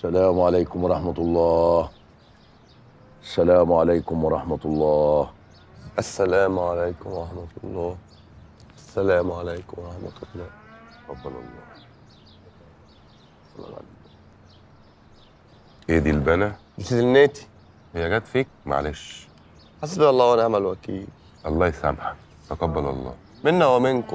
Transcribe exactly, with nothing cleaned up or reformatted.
السلام عليكم ورحمة الله. السلام عليكم ورحمة الله. السلام عليكم ورحمة الله. السلام عليكم ورحمة الله. تقبل الله. السلام عليكم. ايه دي البنا؟ دي سنتي. هي جت فيك؟ معلش. حسبي الله ونعم الوكيل. الله يسامحك، تقبل الله. منا ومنكم.